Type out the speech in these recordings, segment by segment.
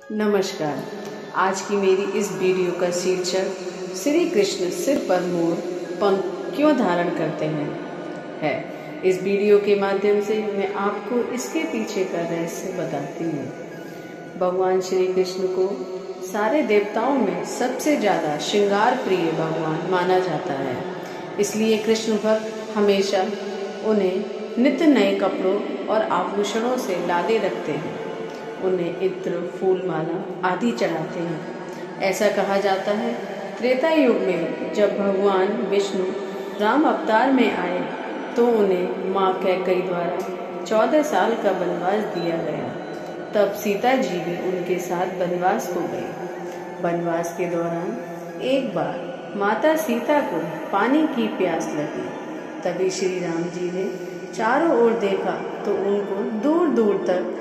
नमस्कार। आज की मेरी इस वीडियो का शीर्षक श्री कृष्ण सिर पर मोर पंख क्यों धारण करते हैं है। इस वीडियो के माध्यम से मैं आपको इसके पीछे का रहस्य बताती हूँ। भगवान श्री कृष्ण को सारे देवताओं में सबसे ज़्यादा श्रृंगार प्रिय भगवान माना जाता है। इसलिए कृष्ण भक्त हमेशा उन्हें नित्य नए कपड़ों और आभूषणों से लादे रखते हैं। उन्हें इत्र, फूल माला आदि चढ़ाते हैं। ऐसा कहा जाता है त्रेता युग में जब भगवान विष्णु राम अवतार में आए तो उन्हें माँ कैकेयी द्वारा 14 साल का वनवास दिया गया। तब सीता जी भी उनके साथ वनवास को गई। वनवास के दौरान एक बार माता सीता को पानी की प्यास लगी। तभी श्री राम जी ने चारों ओर देखा तो उनको दूर दूर तक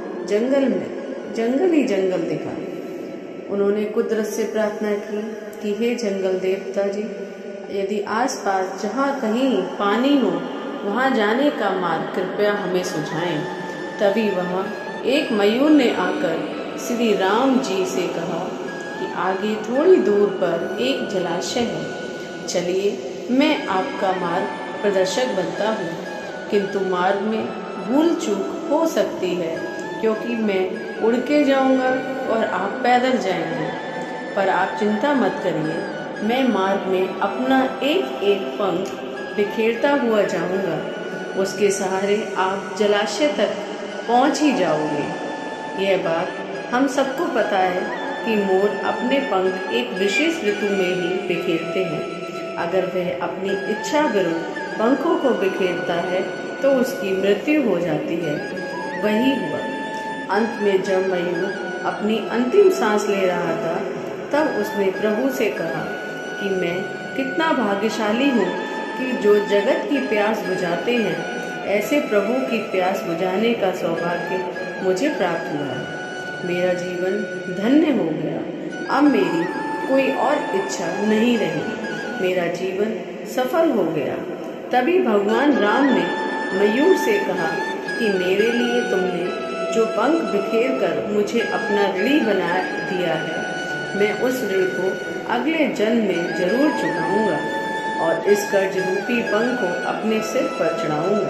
जंगल ही जंगल दिखा। उन्होंने कुदरत से प्रार्थना की कि हे जंगल देवता जी, यदि आसपास जहाँ कहीं पानी हो वहाँ जाने का मार्ग कृपया हमें सुझाएं। तभी वहाँ एक मयूर ने आकर श्री राम जी से कहा कि आगे थोड़ी दूर पर एक जलाशय है, चलिए मैं आपका मार्ग प्रदर्शक बनता हूँ, किंतु मार्ग में भूल चूक हो सकती है क्योंकि मैं उड़ के जाऊंगा और आप पैदल जाएंगे। पर आप चिंता मत करिए, मैं मार्ग में अपना एक एक पंख बिखेरता हुआ जाऊंगा। उसके सहारे आप जलाशय तक पहुंच ही जाओगे। यह बात हम सबको पता है कि मोर अपने पंख एक विशेष ऋतु में ही बिखेरते हैं। अगर वह अपनी इच्छा विरुद्ध पंखों को बिखेरता है तो उसकी मृत्यु हो जाती है। वही हुआ। अंत में जब मयूर अपनी अंतिम सांस ले रहा था तब उसने प्रभु से कहा कि मैं कितना भाग्यशाली हूँ कि जो जगत की प्यास बुझाते हैं, ऐसे प्रभु की प्यास बुझाने का सौभाग्य मुझे प्राप्त हुआ। मेरा जीवन धन्य हो गया। अब मेरी कोई और इच्छा नहीं रही। मेरा जीवन सफल हो गया। तभी भगवान राम ने मयूर से कहा कि मेरे लिए तुमने जो पंख बिखेर कर मुझे अपना ऋणी बना दिया है, मैं उस ऋण को अगले जन्म में जरूर चुकाऊंगा और इस कर्ज रूपी पंख को अपने सिर पर चढ़ाऊंगा।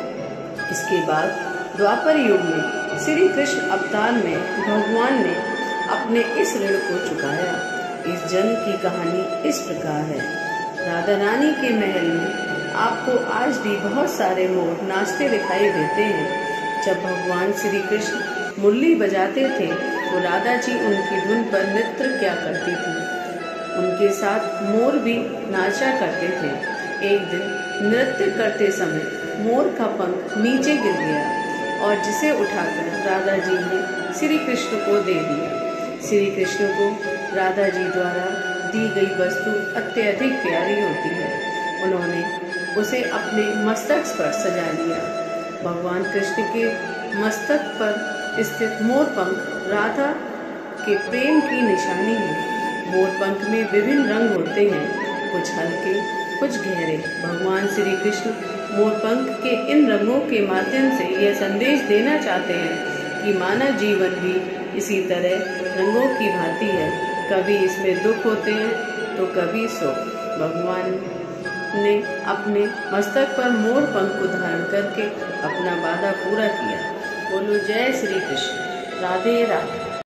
इसके बाद द्वापर युग में श्री कृष्ण अवतार में भगवान ने अपने इस ऋण को चुकाया। इस जन्म की कहानी इस प्रकार है। राधा रानी के महल में आपको आज भी बहुत सारे मोर नाचते दिखाई देते हैं। जब भगवान श्री कृष्ण मुरली बजाते थे तो राधा जी उनकी धुन पर नृत्य क्या करती थी। उनके साथ मोर भी नाचा करते थे। एक दिन नृत्य करते समय मोर का पंख नीचे गिर गया और जिसे उठाकर राधा जी ने श्री कृष्ण को दे दिया। श्री कृष्ण को राधा जी द्वारा दी गई वस्तु अत्यधिक प्यारी होती है। उन्होंने उसे अपने मस्तक पर सजा लिया। भगवान कृष्ण के मस्तक पर स्थित मोर पंख राधा के प्रेम की निशानी है। मोर पंख में विभिन्न रंग होते हैं, कुछ हल्के कुछ गहरे। भगवान श्री कृष्ण मोर पंख के इन रंगों के माध्यम से यह संदेश देना चाहते हैं कि मानव जीवन भी इसी तरह रंगों की भांति है। कभी इसमें दुख होते हैं तो कभी सुख। भगवान ने अपने मस्तक पर मोर पंख को धारण करके अपना वादा पूरा किया। बोलो जय श्री कृष्ण। राधे राधे।